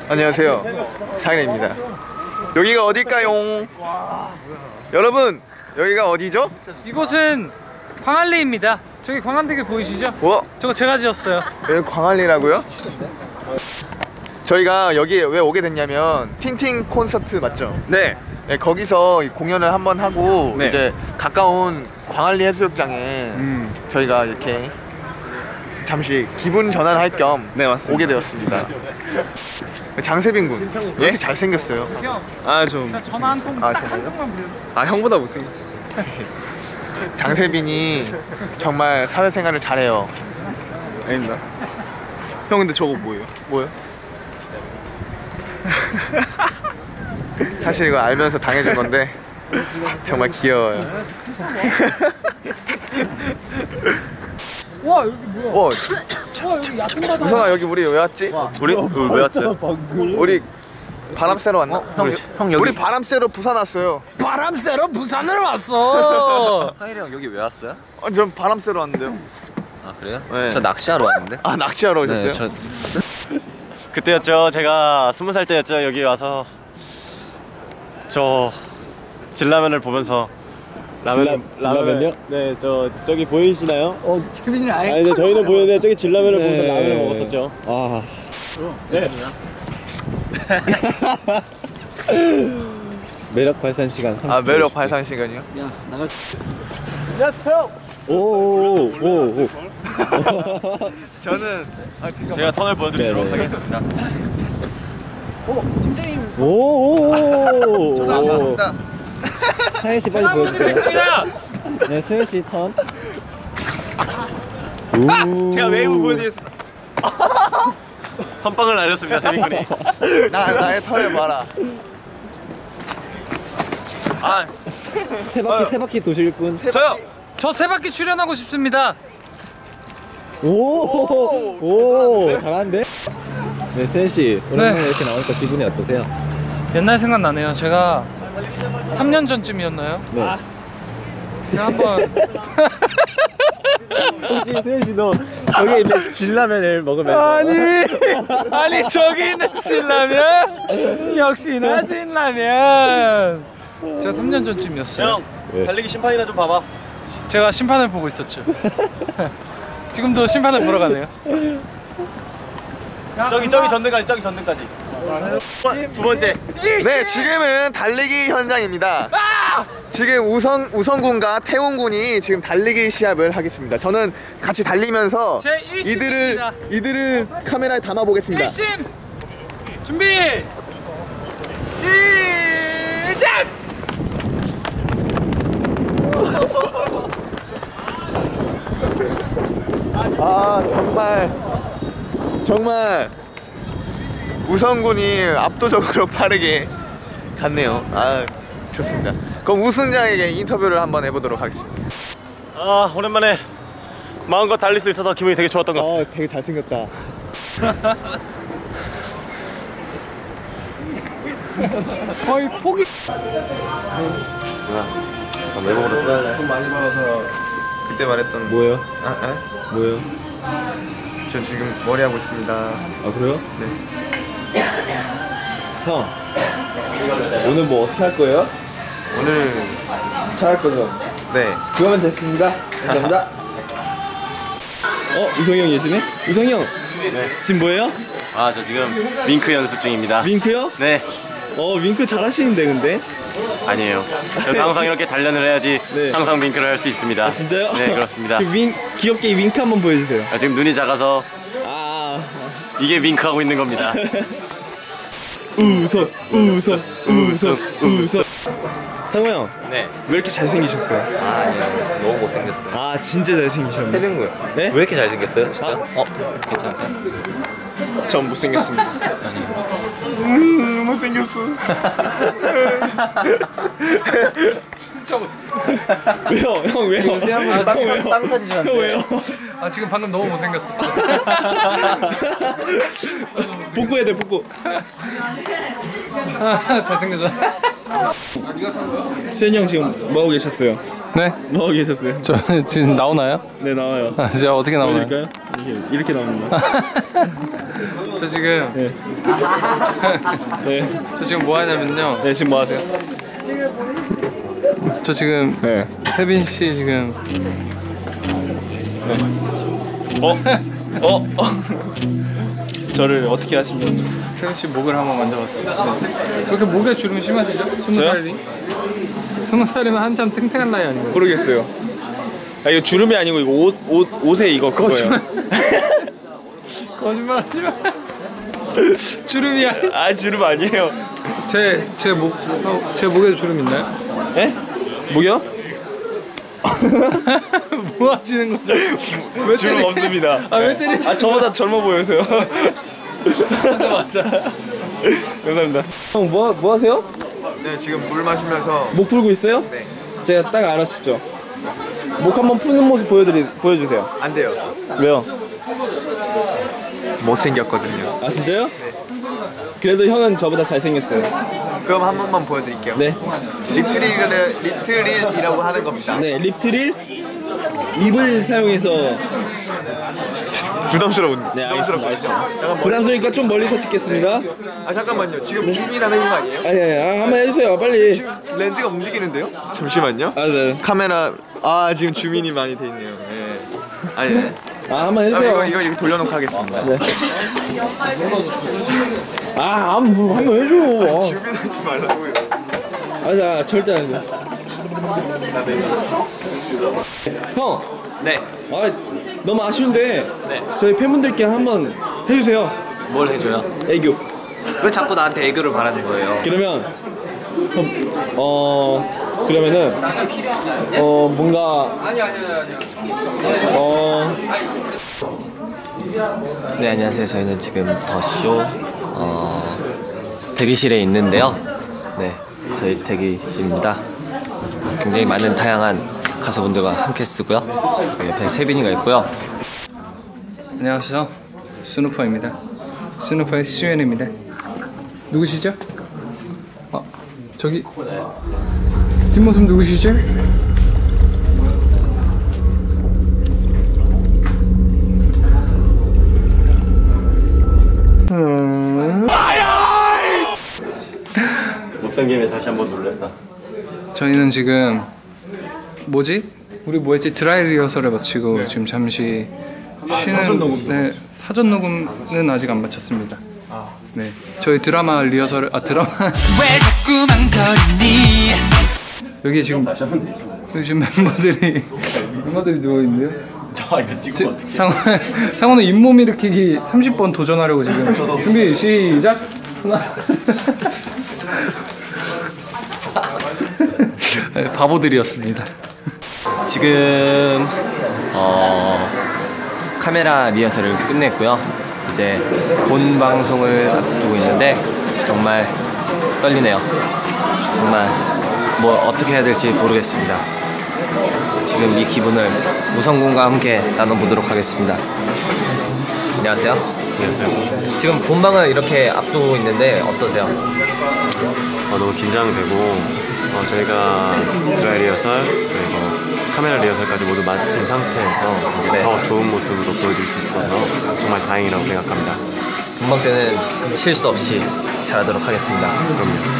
안녕하세요, 상현입니다. 여기가 어딜까요? 여러분, 여기가 어디죠? 이곳은 광안리입니다. 저기 광안대교 보이시죠? 저거 제가 지었어요. 여기 광안리라고요? 저희가 여기에 왜 오게 됐냐면 틴팅 콘서트 맞죠? 네. 네, 거기서 공연을 한번 하고 네. 이제 가까운 광안리 해수욕장에 저희가 이렇게 잠시 기분 전환할 겸 네, 맞습니다. 오게 되었습니다. 장세빈 군, 왜 이렇게 잘생겼어요? 아, 좀. 전화 한 통. 아, 딱 한 정말요? 통만 빌려. 아, 형보다 못생겼어. 장세빈이 정말 사회생활을 잘해요. 아닙니다. 형, 근데 저거 뭐예요? 뭐요? 사실 이거 알면서 당해준 건데 정말 귀여워요. 와 여기 뭐야? 와, 와 여기 야생마다. 우성아 여기 우리 왜 왔지? 우리 왜 왔어요? 우리 바람 쐬러 왔나? 형 여기. 우리 바람 쐬러 부산 왔어요. 바람 쐬러 부산으로 왔어. 상일이 형 여기 왜 왔어요? 전 바람 쐬러 왔는데요. 아 그래요? 네. 저 낚시하러 왔는데. 아, 낚시하러 오셨어요? 네, 저 그때였죠. 제가 20살 때였죠. 여기 와서 저 진라면을 보면서 진라면요? 네, 저기 보이시나요? 재빈이 아예. 아니, 저희는 보이는데 저기 진라면을 네. 보면서 라면을 먹었었죠. 아. 네. 매력 발산 시간. 아, 매력 발산 시간이요? 야 나갈. 오오오오. 저는 잠깐만. 제가 턴을 보여드리도록 네, 네. 하겠습니다. 오오오. 저도 왔습니다. 하연 씨 빨리 보여주세요. 드리겠습니다. 네, 수현 씨 턴. 제가 웨이브 보여드리겠습니다. 선빵을 날렸습니다, 세빈군이. 나의 털을 봐라. 아, 세 바퀴 도실 분. 저요. 저 세 바퀴 출연하고 싶습니다. 오 잘하는데? 네, 수현 씨 오랜만에 이렇게 나오니까 기분이 어떠세요? 옛날 생각나네요. 제가 3년 전쯤이었나요? 네. 제가 한번 혹시 수현 씨도 저기 있는 진라면을 먹으면 아니 저기 있는 진라면 역시나 진라면. 제가 3년 전쯤이었어요. 형, 왜? 달리기 심판이나 좀 봐봐. 제가 심판을 보고 있었죠. 지금도 심판을 보러 가네요. 저기 전등까지. 두 번째. 네, 지금은 달리기 현장입니다. 지금 우성군과 태웅군이 지금 달리기 시합을 하겠습니다. 저는 같이 달리면서 제 1심입니다. 이들을 카메라에 담아 보겠습니다. 1심 준비 시작. 아, 정말 우성군이 압도적으로 빠르게 갔네요. 아, 좋습니다. 그럼 우승자에게 인터뷰를 한번 해보도록 하겠습니다. 아, 오랜만에 마음껏 달릴 수 있어서 기분이 되게 좋았던 것 같습니다. 되게 잘생겼다. 거의 포기. 외국으로 돈 많이 벌어서 그때 말했던 뭐예요? 아? 뭐예요? 저 지금 머리 하고 있습니다. 아 그래요? 네. 형 오늘 뭐 어떻게 할 거예요? 오늘 잘할 거죠? 네. 그거면 됐습니다. 감사합니다. 우성이 형 계시네? 우성이 형 지금 뭐예요? 아, 저 지금 윙크 연습 중입니다. 윙크요? 네, 윙크 잘하시는데 근데? 아니에요. 저는 항상 이렇게 단련을 해야지 네. 항상 윙크를 할 수 있습니다. 진짜요? 네, 그렇습니다. 귀엽게 윙크 한번 보여주세요. 아, 지금 눈이 작아서 아 이게 윙크하고 있는 겁니다. 웃어. 상호 형, 네. 왜 이렇게 잘생기셨어요? 아 아니요 너무 못생겼어요. 아 진짜 잘생기셨네. 세빈군 네? 왜 이렇게 잘생겼어요 진짜? 괜찮아요? 전 못생겼습니다. 못생겼어. 왜요? 형 왜요? 빵 터지시면 형 왜요? 아 지금 방금 너무 못생겼었어. 복구해야 돼 복구. 잘생겨져. 수현이 형 지금 뭐하고 계셨어요? 네? 뭐하고 계셨어요? 저 지금 나오나요? 네 나와요. 아, 진짜 어떻게 나오나요? 보여드릴까요? 이렇게 나옵니다. 저 지금 네. 네. 저 지금 뭐 하냐면요. 네 지금 뭐 하세요? 저 지금 네. 세빈 씨 지금 저를 어떻게 하시면? 세빈 씨 목을 한번 만져봤어요. 네. 그렇게 목에 주름이 심하시죠? 20살이? 20살이면 한참 탱탱한 나이 아닌가요? 모르겠어요. 아 이거 주름이 아니고 이거 옷에 이거 그거예요. 거짓말하지 마. 주름이야. 아 주름 아니에요. 제 목에 주름 있나요? 에? 목이요? 뭐 하시는 거죠? 왜 주름 때리- 없습니다. 아, 왜 때리시? 아 저보다 젊어 보여서요. 맞아. 감사합니다. 형 뭐 하세요? 네, 지금 물 마시면서. 목 풀고 있어요? 네. 제가 딱 알아챘죠. 목 한번 푸는 모습 보여주세요. 안 돼요. 왜요? 못생겼거든요. 아 진짜요? 그래도 형은 저보다 잘생겼어요. 그럼 한 번만 보여드릴게요. 네. 립트릴이라고 하는 겁니다. 네, 립트릴 입을 사용해서 부담스러운. 네, 부담스럽거든요. 알겠습니다. 약간 머리- 부담스러우니까 좀 멀리서 찍겠습니다. 아 잠깐만요. 지금 줌인하는 거 아니에요? 아니 한번 해주세요 빨리. 지금 렌즈가 움직이는데요? 잠시만요. 아 네. 카메라 지금 줌인이 많이 돼 있네요. 네. 아니. 네. 한번 아, 해주세요. 이거 돌려놓고 하겠습니다. 네. 한번 해줘. 줌인하지 말라고요. 자 절대 안 돼. 형. 네. 너무 아쉬운데 네. 저희 팬분들께 한번 해주세요. 뭘 해줘요? 애교. 왜 자꾸 나한테 애교를 바라는 거예요? 그러면 그러면은 뭔가 네, 안녕하세요. 저희는 지금 더쇼 대기실에 있는데요. 네, 저희 대기실입니다. 굉장히 많은 다양한 가수분들과 함께 쓰고요. 옆에 세빈이가 있고요. 안녕하세요. 스누퍼입니다. 스누퍼의 수현입니다. 누구시죠? 저기 뒷모습 누구시죠? 못생김에 다시 한번 놀랬다. 저희는 지금 우리 뭐였지? 드라이 리허설을 마치고 지금 잠시 쉬는 네, 사전 녹음은 아직 안 마쳤습니다. 네, 저희 드라마 리허설을 드라마 왜 자꾸 망설이니? 여기 지금 멤버들이 누워 있는데요. 상호는 잇몸 일으키기 30번 도전하려고 지금 준비 시작. 네, 바보들이었습니다. 지금 카메라 리허설을 끝냈고요. 이제 본 방송을 앞두고 있는데 정말 떨리네요. 정말 뭐 어떻게 해야 될지 모르겠습니다. 지금 이 기분을 우성군과 함께 나눠보도록 하겠습니다. 안녕하세요. 안녕하세요. 지금 본방을 이렇게 앞두고 있는데 어떠세요? 너무 긴장되고 저희가 드라이 리허설 그리고 카메라 리허설까지 모두 마친 상태에서 이제 네. 더 좋은 모습으로 보여드릴 수 있어서 정말 다행이라고 생각합니다. 본방 때는 실수 없이 잘하도록 하겠습니다. 그럼요.